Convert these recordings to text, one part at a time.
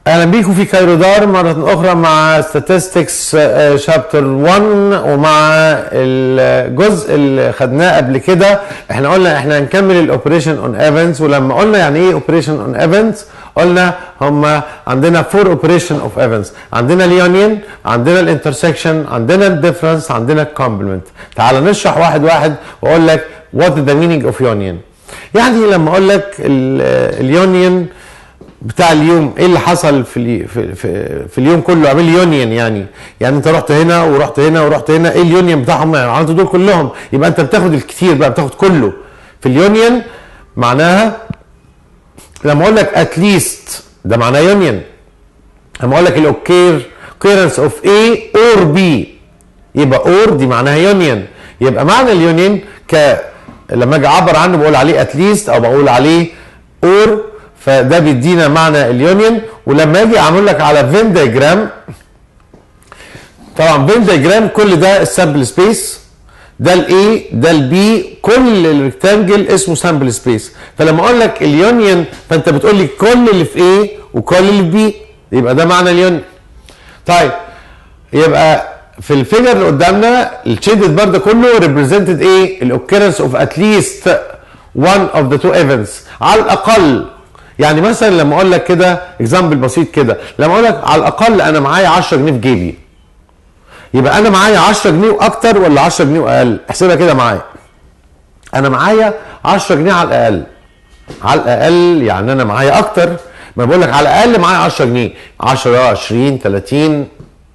اهلا بيكم في كايرودار مرة اخرى مع statistics شابتر 1 ومع الجزء اللي خدناه قبل كده. احنا قلنا احنا هنكمل الاوبريشن اون ايفنتس، ولما قلنا يعني ايه اوبريشن اون ايفنتس قلنا هما عندنا 4 اوبريشن اوف ايفنتس، عندنا اليونيون، عندنا الانترسكشن، عندنا الديفرنس، عندنا الكومبلمنت. تعال نشرح واحد واحد واقول لك what is the meaning of union. يعني لما اقول لك اليونيون بتاع اليوم ايه اللي حصل في اليوم كله، اعمل يونيون. يعني انت رحت هنا ورحت هنا ورحت هنا، ايه اليونيون بتاعهم؟ يعني عملت دول كلهم، يبقى انت بتاخد الكتير بقى، بتاخد كله في اليونيون. معناها لما اقول لك اتليست ده معناه يونيون. لما اقول لك الاوكيرنس اوف A اور B يبقى اور دي معناها يونيون. يبقى معنى اليونيون لما اجي اعبر عنه بقول عليه اتليست او بقول عليه اور، فده بيدينا معنى اليونيون. ولما اجي اعمل لك على فين دايجرام، طبعا فين دايجرام كل ده السامبل سبيس، ده الاي ده البي، كل الريكتانجل اسمه سامبل سبيس. فلما اقول لك اليونيون فانت بتقول لي كل اللي في ايه وكل اللي في بي، يبقى ده معنى اليونيون. طيب يبقى في الفيجر اللي قدامنا الشيدد بار ده كله ريبريزنتد ايه؟ الاوكيرنس اوف اتليست one of the two events على الاقل. يعني مثلا لما اقول لك كده اكزامبل بسيط كده، لما اقول لك على الاقل انا معايا 10 جنيه في جيبي، يبقى انا معايا 10 جنيه واكتر ولا 10 جنيه واقل؟ احسبها كده معايا. انا معايا 10 جنيه على الاقل. على الاقل يعني انا معايا اكتر. ما بقول لك على الاقل معايا 10 جنيه، 10 20 30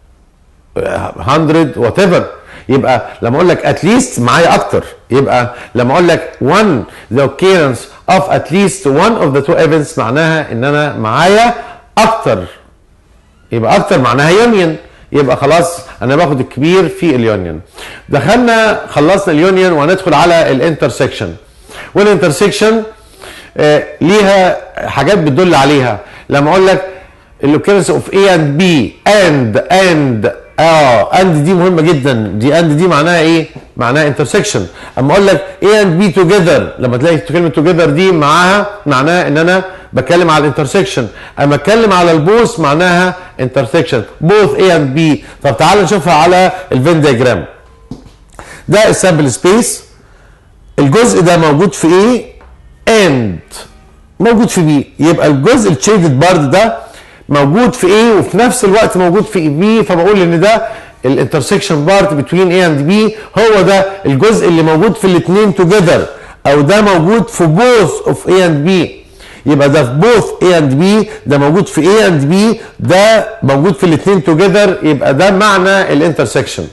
100 وات ايفر. يبقى لما اقول لك اتليست معايا اكتر، يبقى لما اقول لك one the occurrence of at least one of the two events معناها ان انا معايا اكتر، يبقى اكتر معناها يونيون. يبقى خلاص انا باخد الكبير في اليونيون. دخلنا خلصنا اليونيون وهندخل على الانترسكشن. والانترسكشن ليها حاجات بتدل عليها. لما اقول لك الاوكيرنس اوف A and B and دي مهمه جدا. دي معناها ايه؟ معناها انترسكشن. اما اقول لك A and B together، لما تلاقي كلمه together دي معاها معناها ان انا بتكلم على الانترسكشن. اما اتكلم على البوث معناها انترسكشن، both A and B. طب تعال نشوفها على الفين دياجرام. ده السامبل سبيس، الجزء ده موجود في A and موجود في B، يبقى الجزء الشيدد بارد ده موجود في A وفي نفس الوقت موجود في B، فبقول ان ده الانترسكشن بارت بتوين A and B، هو ده الجزء اللي موجود في الاثنين توجذر، او ده موجود في both of A and B. يبقى ده في both A and B، ده موجود في A and B، ده موجود في الاثنين توجذر، يبقى ده معنى الانترسكشن.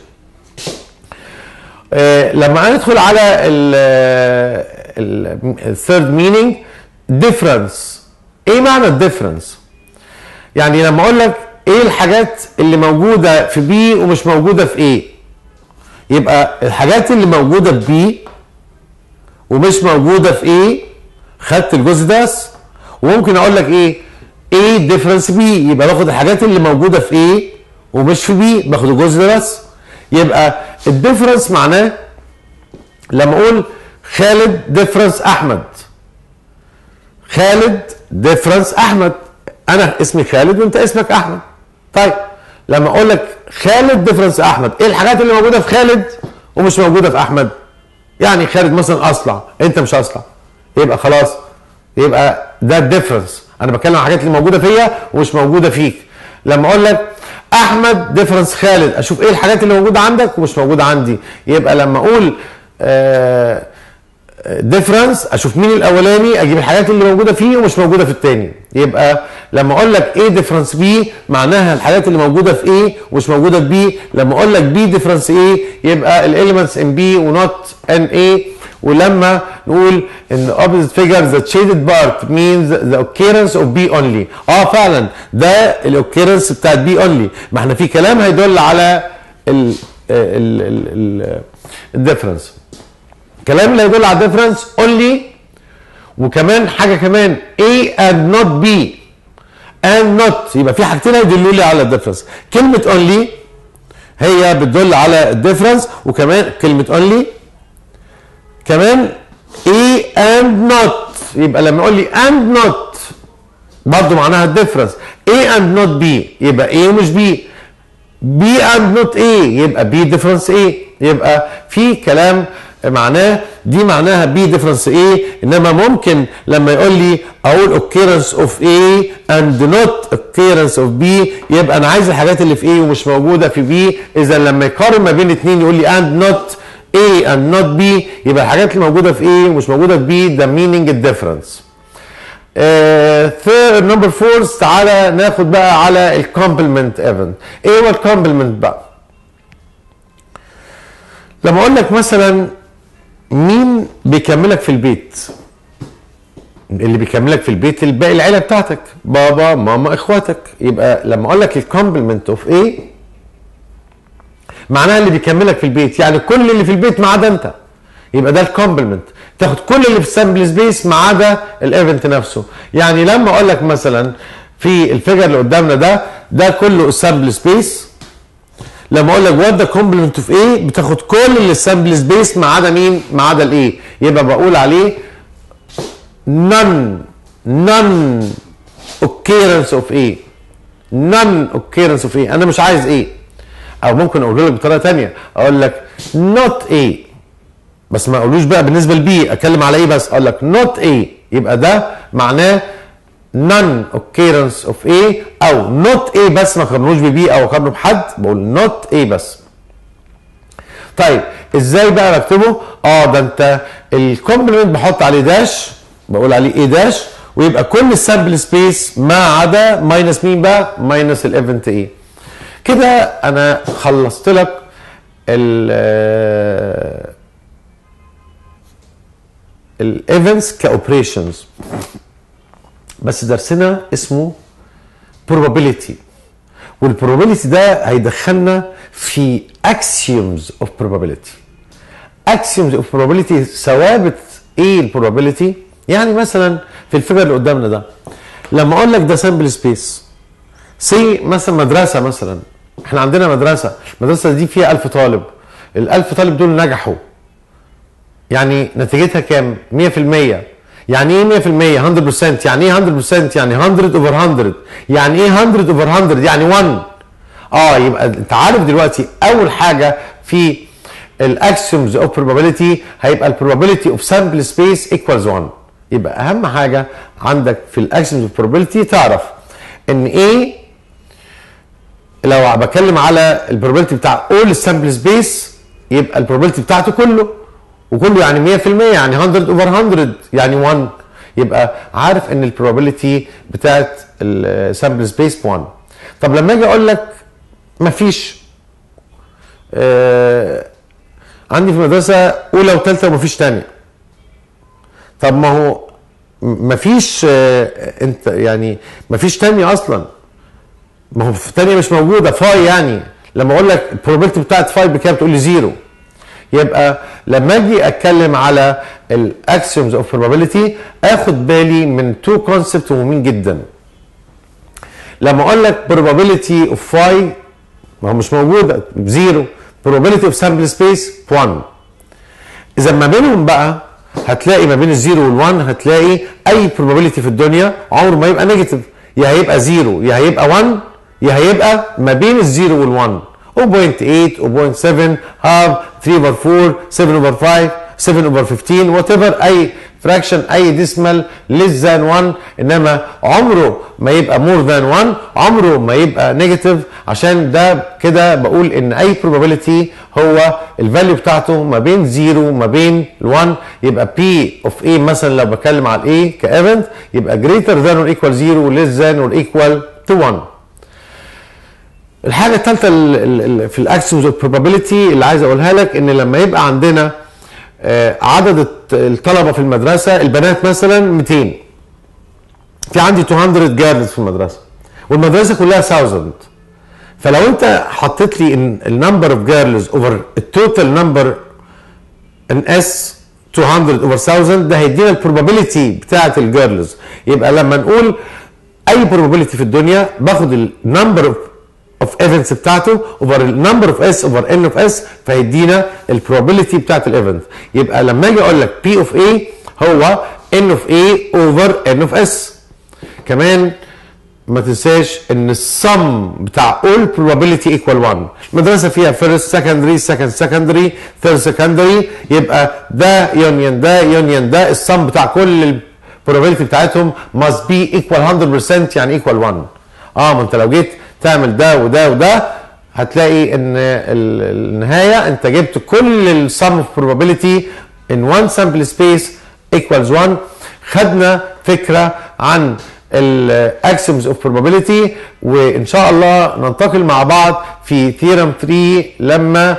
لما ندخل على الثيرد مينينج ديفرنس. ايه معنى الديفرنس؟ يعني لما اقول لك ايه الحاجات اللي موجوده في بي ومش موجوده في ايه، يبقى الحاجات اللي موجوده في بي ومش موجوده في ايه خدت الجزء ده بس. وممكن اقول لك ايه ديفرنس بي، يبقى باخد الحاجات اللي موجوده في ايه ومش في بي، باخد الجزء ده بس. يبقى الديفرنس معناه لما اقول خالد ديفرنس احمد، خالد ديفرنس احمد، انا اسمي خالد وانت اسمك احمد. طيب لما اقول لك خالد ديفرنس احمد، ايه الحاجات اللي موجوده في خالد ومش موجوده في احمد؟ يعني خالد مثلا اصلع، انت مش اصلع، يبقى خلاص يبقى ده الديفرنس. انا بتكلم عن الحاجات اللي موجوده فيا ومش موجوده فيك. لما اقول لك احمد ديفرنس خالد، اشوف ايه الحاجات اللي موجوده عندك ومش موجوده عندي. يبقى لما اقول ديفرنس اشوف مين الاولاني، اجيب الحاجات اللي موجوده فيه ومش موجوده في الثاني. يبقى لما اقول لك ايه ديفرنس بي معناها الحاجات اللي موجوده في ايه ومش موجوده في بي. لما اقول لك بي ديفرنس ايه يبقى الاليمنتس ان بي ونوت ان ايه. ولما نقول ان opposite figure the shaded part means the occurrence of B only، فعلا ده الاوكيرنس بتاعت B only. ما احنا في كلام هيدل على الديفرنس، كلام اللي هيدل على الديفرنس only. وكمان حاجه كمان A and not B and not، يبقى في حاجتين هيدلوا لي على الديفرنس. كلمه only هي بتدل على الديفرنس، وكمان كلمه only كمان A and not. يبقى لما اقول لي and not برضه معناها الديفرنس. A and not B يبقى A ومش B. B and not A يبقى B difference A. يبقى في كلام معناه دي معناها B difference A، انما ممكن لما يقول لي اقول occurrence of A and not occurrence of B يبقى انا عايز الحاجات اللي في A ومش موجوده في B. اذا لما يقارن ما بين اتنين يقول لي and not A and not B يبقى الحاجات اللي موجوده في A ومش موجوده في B ده meaning الديفرنس. نمبر 4 تعالى ناخد بقى على الكومبلمنت ايفنت. ايه هو الكومبلمنت بقى؟ لما اقول لك مثلا مين بيكملك في البيت؟ اللي بيكملك في البيت الباقي العيله بتاعتك، بابا ماما اخواتك. يبقى لما اقول لك الكومبلمنت اوف ايه معناها اللي بيكملك في البيت، يعني كل اللي في البيت ما عدا انت. يبقى ده الكومبلمنت، تاخد كل اللي في السامبل سبيس ما عدا الايفنت نفسه. يعني لما اقول لك مثلا في الفيجر اللي قدامنا ده كله السامبل سبيس، لما اقول لك وات ذا كومبلمنت اوف ايه بتاخد كل اللي السامبل سبيس ما عدا مين؟ ما عدا الايه. يبقى بقول عليه none occurrence of A. none occurrence of A. انا مش عايز ايه، او ممكن اقول لك بطريقه ثانيه اقول لك not A، بس ما اقولوش بقى بالنسبه لبي، اتكلم على ايه بس، اقول لك not A. يبقى ده معناه none occurrence of A او not A بس، ما اقارنوش ببي او اقارنه بحد، بقول not A بس. طيب ازاي بقى بكتبه؟ ده انت الكومبلمنت بحط عليه داش، بقول عليه ايه داش، ويبقى كل السامبل سبيس ما عدا ماينس مين بقى؟ ماينس الايفنت ايه. كده انا خلصت لك الايفنتس كاوبريشنز، بس درسنا اسمه probability، والprobability ده هيدخلنا في axioms of probability. axioms of probability ثوابت ايه البروبابيلتي؟ يعني مثلا في الفيجر اللي قدامنا ده لما اقول لك ده سامبل سبيس، سي مثلا مدرسه، مثلا احنا عندنا مدرسه، المدرسه دي فيها 1000 طالب، ال1000 طالب دول نجحوا، يعني نتيجتها كام؟ 100%. يعني ايه 100%؟ 100%. يعني ايه 100%؟ يعني 100 over 100. يعني ايه 100 over 100؟ يعني 1. يبقى انت عارف دلوقتي اول حاجه في الاكسيومز اوف probability هيبقى البروبابيلتي اوف سامبل سبيس ايكوالز 1. يبقى اهم حاجه عندك في الاكسيومز اوف probability تعرف ان ايه، لو بتكلم على البروبابيلتي بتاع اول السامبل سبيس يبقى البروبابيلتي بتاعته كله، وكله يعني 100%، يعني 100 over 100 يعني 1. يبقى عارف ان البروبابيلتي بتاعت السامبل سبيس 1. طب لما اجي اقول لك مفيش عندي في المدرسه اولى وثالثه ومفيش ثانيه، طب ما هو مفيش انت يعني مفيش ثانيه اصلا، ما هو في ثانيه مش موجوده فاي. يعني لما اقول لك البروبابيلتي بتاعت فاي بكام تقول لي 0. يبقى لما اجي اتكلم على الاكسيومز اوف probability اخد بالي من تو كونسبت مهمين جدا. لما اقول لك probability of phi ما هو مش موجوده 0، probability of sample space 1. اذا ما بينهم بقى هتلاقي ما بين الزيرو والوان هتلاقي اي probability في الدنيا عمره ما يبقى نيجاتيف، يا هيبقى 0 يا هيبقى 1 يا هيبقى ما بين الزيرو والوان. 0.8 0.7 half 3 over 4 7 over 5 7 over 15 whatever، اي فراكشن اي ديسمال less than 1، انما عمره ما يبقى more than 1، عمره ما يبقى نيجاتيف. عشان ده كده بقول ان اي probability هو الفاليو بتاعته ما بين 0 وما بين 1. يبقى P of A مثلا لو بتكلم على A كايفنت يبقى greater than or equal 0 less than or equal to 1. الحاجه الثالثه في الاكسيومز اوف probability اللي عايز اقولها لك ان لما يبقى عندنا عدد الطلبه في المدرسه، البنات مثلا 200، في عندي 200 جيرلز في المدرسه والمدرسه كلها 1000، فلو انت حطيت لي النمبر اوف جيرلز اوفر التوتال نمبر ان اس 200 اوفر 1000 ده هيدينا البروبابيلتي بتاعت الجيرلز. يبقى لما نقول اي probability في الدنيا باخد النمبر اوف ايفنتس بتاعته اوفر النمبر اوف اس اوفر ان اوف اس فيدينا البروبابيلتي بتاعت الايفنت. يبقى لما اجي اقول لك بي اوف اي هو ان اوف اي اوفر ان اوف اس. كمان ما تنساش ان السم بتاع all probability equal 1. المدرسه فيها first secondary second secondary third secondary، يبقى ده يونيون ده يونيون ده، السم بتاع كل probability بتاعتهم must be equal 100%، يعني equal 1. ما انت لو جيت تعمل ده وده وده هتلاقي ان النهايه انت جبت كل السم of probability in one sample space equals 1. خدنا فكره عن الاكسيومز اوف probability، وان شاء الله ننتقل مع بعض في ثيرم 3 لما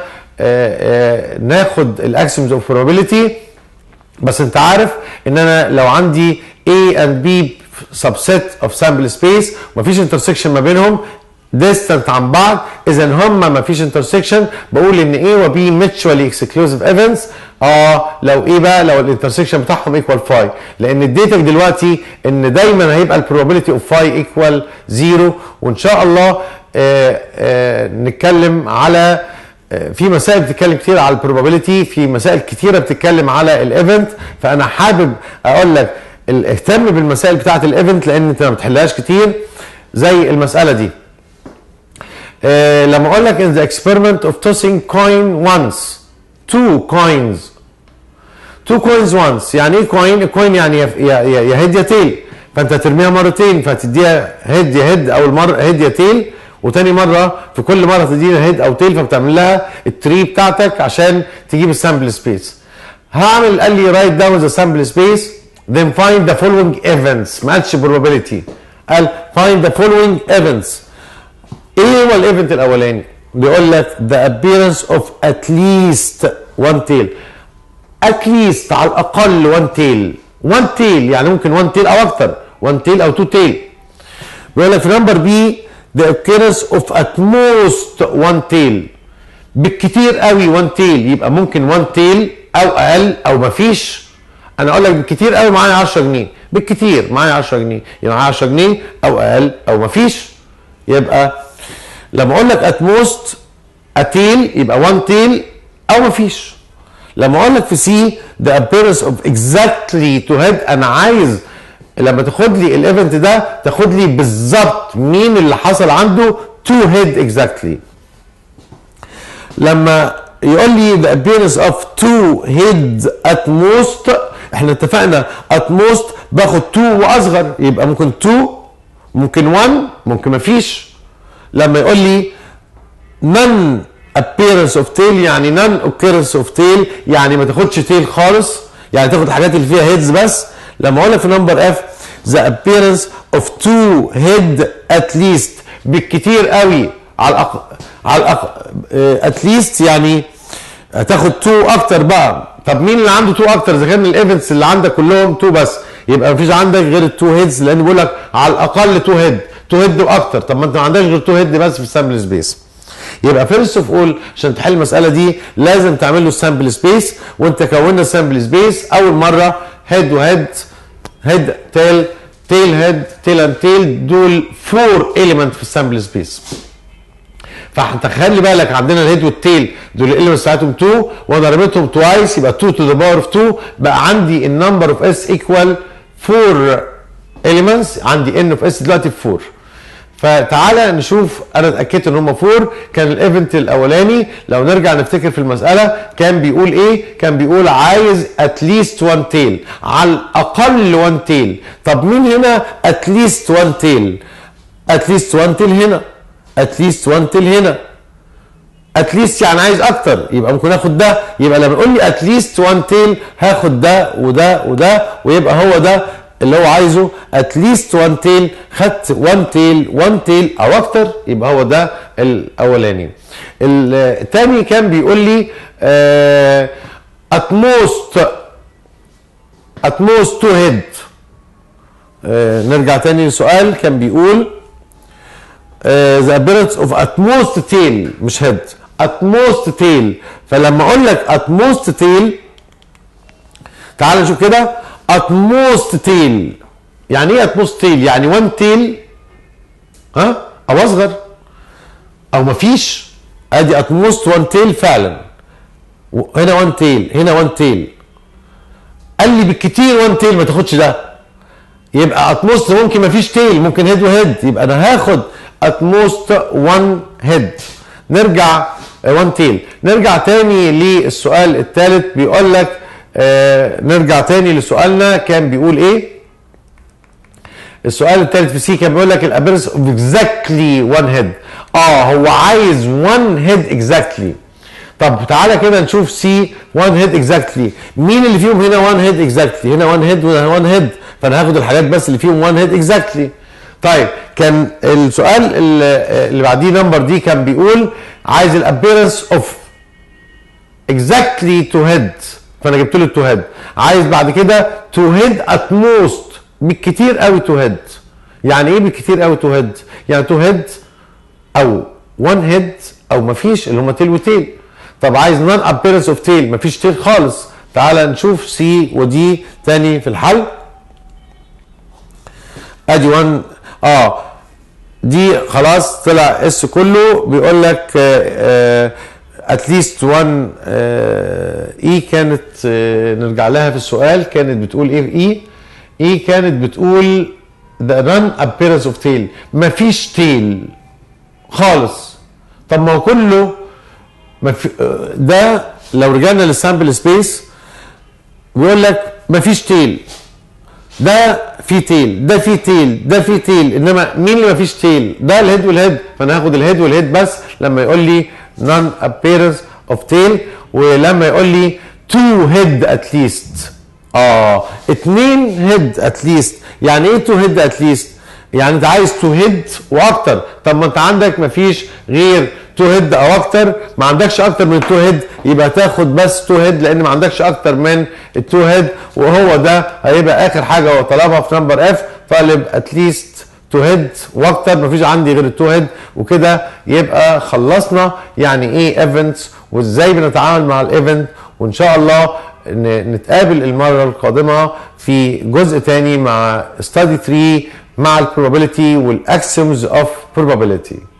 ناخد الاكسيومز اوف probability. بس انت عارف ان انا لو عندي A and B subset of sample space ومفيش intersection ما بينهم distant عن بعض، اذا هما مفيش intersection، بقول ان A و B mutually exclusive events. لو ايه بقى؟ لو الانترسكشن بتاعهم equal phi، لان اديتك دلوقتي ان دايما هيبقى البروبابيلتي اوف phi equal 0. وان شاء الله نتكلم على في مسائل بتتكلم كتير على البروبابيلتي، في مسائل كتيره بتتكلم على الايفنت، فانا حابب اقول لك اهتم بالمسائل بتاعه الايفنت لان انت ما بتحلهاش كتير، زي المساله دي. لما اقول لك in the experiment of tossing coin once two coins once، يعني ايه كوين؟ الكوين يعني يا هيد يا تيل، فانت ترميها مرتين فتديها هيد يا هيد، اول مره هيد يا تيل، وتاني مره في كل مره تدينا هيد او تيل، فبتعمل لها التري بتاعتك عشان تجيب السامبل سبيس. هعمل قال لي رايت داون ذا سامبل سبيس then find the following events، ما قالش probability، قال find the following events. ايه هو الايفنت الاولاني؟ بيقول لك the appearance of at least one tail، at least على الاقل one tail يعني ممكن one tail او اكتر، one tail او two tail. بيقول لك في نمبر بي the occurrence of at most one tail، بالكتير قوي one tail، يبقى ممكن one tail او اقل او مفيش. انا اقول لك بالكتير قوي معايا 10 جنيه، بالكتير معايا 10 جنيه، يبقى معايا 10 جنيه او اقل او مفيش. يبقى لما اقول لك at most a tail يبقى one tail او مفيش. لما اقول لك في سي the appearance of exactly to head، انا عايز لما تاخد لي الايفنت ده تاخد لي بالظبط مين اللي حصل عنده to head exactly. لما يقول لي the appearance of to head at most، احنا اتفقنا at most باخد 2 واصغر، يبقى ممكن 2 ممكن 1 ممكن مفيش. لما يقول لي none appearance of tail يعني none occurrence of tail يعني ما تاخدش تيل خالص، يعني تاخد الحاجات اللي فيها هيدز بس. لما اقول لك في نمبر اف the appearance of two head at least، بالكتير قوي على at least يعني هتاخد 2 اكتر بقى. طب مين اللي عنده 2 اكتر؟ اذا كان الايفنتس اللي عندك كلهم 2 بس يبقى مفيش عندك غير ال 2 هيدز، لان بيقول لك على الاقل 2 هيد، 2 هيد واكتر. طب ما انت ما عندكش غير 2 هيد بس في السامبل سبيس. يبقى فيرست اوف اول عشان تحل المساله دي لازم تعمل له السامبل سبيس، وانت كونا السامبل سبيس اول مره هيد وهيد، هيد تيل، تيل هيد، تيل اند تيل، دول 4 اليمنت في السامبل سبيس. فانت خلي بالك عندنا الهيد والتيل دول الاليمنتس بتاعتهم 2، وانا رميتهم توايس يبقى 2 to the power of 2، بقى عندي النمبر اوف اس ايكوال 4 اليمنتس، عندي ان اوف اس دلوقتي 4. فتعالى نشوف، انا اتاكدت ان هم 4. كان الايفنت الاولاني لو نرجع نفتكر في المساله كان بيقول ايه؟ كان بيقول عايز اتليست 1 تيل، على الاقل 1 تيل. طب مين هنا اتليست 1 تيل؟ اتليست 1 تيل هنا، اتليست 1 تيل هنا، اتليست يعني عايز اكتر، يبقى ممكن اخد ده. يبقى لما يقول لي اتليست 1 تيل هاخد ده وده وده، ويبقى هو ده اللي هو عايزه اتليست 1 تيل. خدت 1 تيل 1 تيل او اكتر، يبقى هو ده الاولاني. الثاني كان بيقول لي at most 2 هيد. نرجع تاني للسؤال، كان بيقول the appearance of at most tail مش head، at most tail. فلما اقول لك at most tail تعال نشوف كده. at most tail يعني ايه at most tail؟ يعني 1 tail او اصغر او مفيش. ادي at most 1 tail فعلا، هنا 1 tail هنا 1 tail. قال لي بالكتير 1 tail ما تاخدش ده، يبقى at most ممكن مفيش تيل، ممكن هيد وهيد، يبقى انا هاخد at most one head. نرجع one tail. نرجع تاني للسؤال الثالث، بيقول لك نرجع تاني لسؤالنا كان بيقول ايه؟ السؤال الثالث في سي كان بيقول لك الابيرنس اوف اكزاكتلي وان هيد. هو عايز وان هيد اكزاكتلي. طب تعالى كده نشوف سي وان هيد اكزاكتلي، مين اللي فيهم هنا وان هيد اكزاكتلي؟ هنا وان هيد وهنا وان هيد، فانا هاخد الحاجات بس اللي فيهم وان هيد اكزاكتلي. طيب كان السؤال اللي بعديه نمبر دي كان بيقول عايز الابيرنس اوف اكزاكتلي تو هيد، فانا جبت له التو هيد. عايز بعد كده تو هيد ات موست، بالكتير قوي تو هيد. يعني ايه بالكتير قوي تو هيد؟ يعني تو هيد او وان هيد او مفيش، اللي هم تيل وتيل. طب عايز نون ابيرنس اوف تيل، مفيش تيل خالص. تعال نشوف سي ودي تاني في الحل. ادي 1 دي خلاص طلع اس كله. بيقول لك اتليست 1 اي كانت نرجع لها في السؤال، كانت بتقول ايه؟ اي كانت بتقول the non appearance of tail، مفيش تيل خالص. طب ما هو كله ده لو رجعنا للسامبل سبيس بيقول لك مفيش تيل، ده في تيل، ده في تيل، ده في تيل، انما مين اللي مفيش تيل؟ ده الهيد والهيد، فانا هاخد الهيد والهيد بس لما يقول لي non appearance of tail. ولما يقول لي two head at least، 2 head at least. يعني ايه 2 head at least؟ يعني انت عايز 2 head واكتر. طب ما انت عندك مفيش غير 2 head او اكتر، ما عندكش اكتر من 2 head، يبقى تاخد بس 2 head لان ما عندكش اكتر من 2 head، وهو ده هيبقى اخر حاجه هو طلبها في نمبر اف. طالب at least 2 head واكتر، مفيش عندي غير 2 head، وكده يبقى خلصنا يعني ايه ايفنتس وازاي بنتعامل مع الايفنت. وان شاء الله نتقابل المره القادمه في جزء تاني مع study 3 مع البروبابيلتي والاكسيومز اوف probability.